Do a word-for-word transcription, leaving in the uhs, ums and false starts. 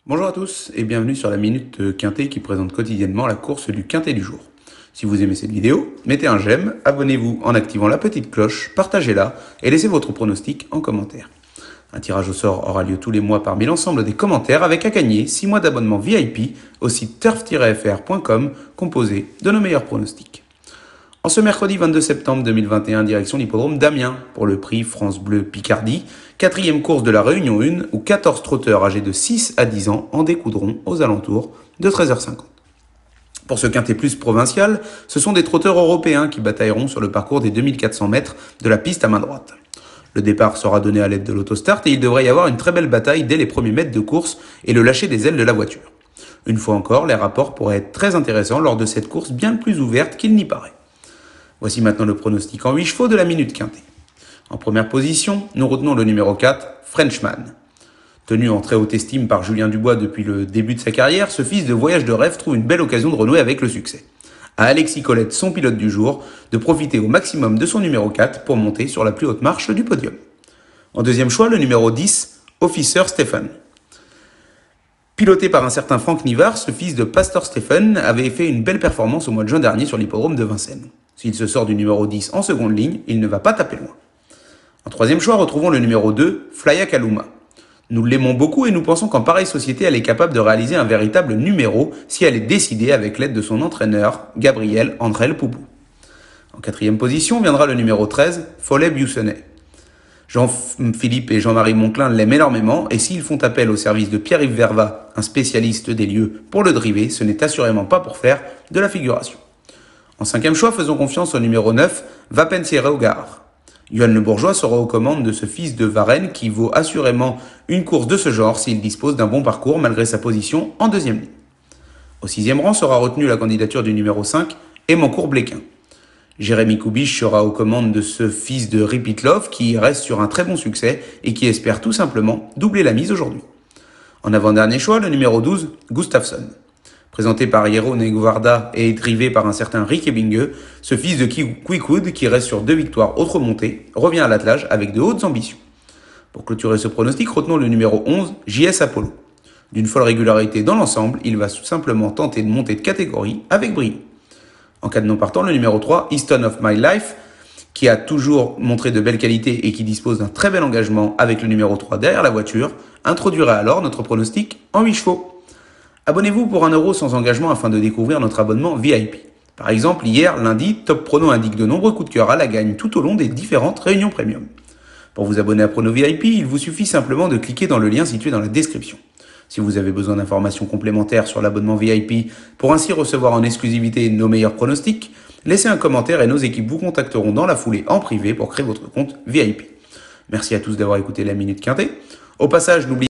Bonjour à tous et bienvenue sur la Minute Quintet qui présente quotidiennement la course du Quintet du jour. Si vous aimez cette vidéo, mettez un j'aime, abonnez-vous en activant la petite cloche, partagez-la et laissez votre pronostic en commentaire. Un tirage au sort aura lieu tous les mois parmi l'ensemble des commentaires avec à gagner six mois d'abonnement V I P au site turf tiret f r point com composé de nos meilleurs pronostics. En ce mercredi vingt-deux septembre deux mille vingt et un, direction l'hippodrome d'Amiens pour le prix France Bleu Picardie, quatrième course de la Réunion un où quatorze trotteurs âgés de six à dix ans en découdront aux alentours de treize heures cinquante. Pour ce quintet plus provincial, ce sont des trotteurs européens qui batailleront sur le parcours des deux mille quatre cents mètres de la piste à main droite. Le départ sera donné à l'aide de l'autostart et il devrait y avoir une très belle bataille dès les premiers mètres de course et le lâcher des ailes de la voiture. Une fois encore, les rapports pourraient être très intéressants lors de cette course bien plus ouverte qu'il n'y paraît. Voici maintenant le pronostic en huit chevaux de la Minute Quintet. En première position, nous retenons le numéro quatre, Frenchman. Tenu en très haute estime par Julien Dubois depuis le début de sa carrière, ce fils de voyage de rêve trouve une belle occasion de renouer avec le succès. À Alexis Colette, son pilote du jour, de profiter au maximum de son numéro quatre pour monter sur la plus haute marche du podium. En deuxième choix, le numéro dix, Officer Stephen. Piloté par un certain Franck Nivard, ce fils de Pastor Stephen avait fait une belle performance au mois de juin dernier sur l'hippodrome de Vincennes. S'il se sort du numéro dix en seconde ligne, il ne va pas taper loin. En troisième choix, retrouvons le numéro deux, Flya Kaluma. Nous l'aimons beaucoup et nous pensons qu'en pareille société, elle est capable de réaliser un véritable numéro si elle est décidée avec l'aide de son entraîneur, Gabriel Andrel Poupou. En quatrième position viendra le numéro treize, Follet Buissonnet. Jean-Philippe et Jean-Marie Monclin l'aiment énormément et s'ils font appel au service de Pierre-Yves Verva, un spécialiste des lieux, pour le driver, ce n'est assurément pas pour faire de la figuration. En cinquième choix, faisons confiance au numéro neuf, Vapensiere Gare. Yoann Le Bourgeois sera aux commandes de ce fils de Varennes qui vaut assurément une course de ce genre s'il dispose d'un bon parcours malgré sa position en deuxième ligne. Au sixième rang sera retenue la candidature du numéro cinq, Emancourt Bléquin. Jérémy Koubiche sera aux commandes de ce fils de Repeat Love qui reste sur un très bon succès et qui espère tout simplement doubler la mise aujourd'hui. En avant-dernier choix, le numéro douze, Gustafsson. Présenté par Hierro Neguarda et drivé par un certain Rick Ebingue, ce fils de Quickwood, qui reste sur deux victoires autres montées, revient à l'attelage avec de hautes ambitions. Pour clôturer ce pronostic, retenons le numéro onze, J S Apollo. D'une folle régularité dans l'ensemble, il va simplement tenter de monter de catégorie avec brio. En cas de non partant, le numéro trois, Easton of My Life, qui a toujours montré de belles qualités et qui dispose d'un très bel engagement avec le numéro trois derrière la voiture, introduira alors notre pronostic en huit chevaux. Abonnez-vous pour un euro sans engagement afin de découvrir notre abonnement V I P. Par exemple, hier, lundi, Top Prono indique de nombreux coups de cœur à la gagne tout au long des différentes réunions premium. Pour vous abonner à Prono V I P, il vous suffit simplement de cliquer dans le lien situé dans la description. Si vous avez besoin d'informations complémentaires sur l'abonnement V I P pour ainsi recevoir en exclusivité nos meilleurs pronostics, laissez un commentaire et nos équipes vous contacteront dans la foulée en privé pour créer votre compte V I P. Merci à tous d'avoir écouté la Minute Quintet. Au passage, n'oubliez